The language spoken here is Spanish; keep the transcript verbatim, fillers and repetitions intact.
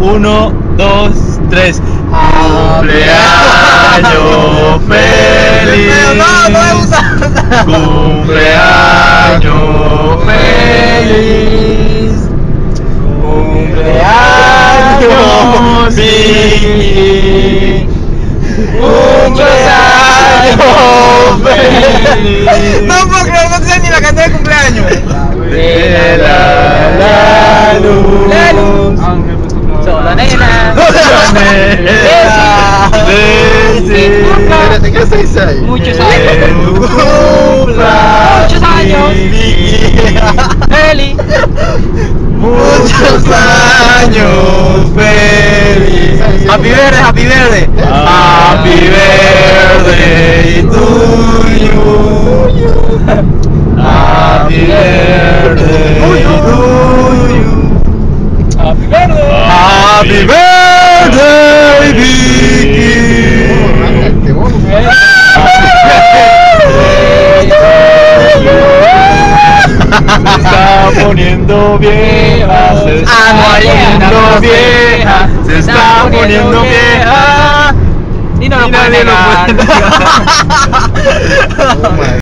Uno, dos, tres. Cumpleaños feliz. No, no me gusta. Cumpleaños feliz. Cumpleaños, Vicky. Cumpleaños feliz. No puedo creer, no sé ni la canción de cumpleaños. De la, la luz. La luz. Solo nena. Espérate, ¿qué se dice ahí? Muchos años. Muchos años. Feliz. Muchos años feliz. Happy birthday, happy birthday. Happy birthday to you. Happy birthday to you. Happy birthday. Happy birthday, Vicky. Se está poniendo vieja, se está poniendo vieja, se está poniendo vieja. Y no lo Y nadie puede lo negar. puede negar.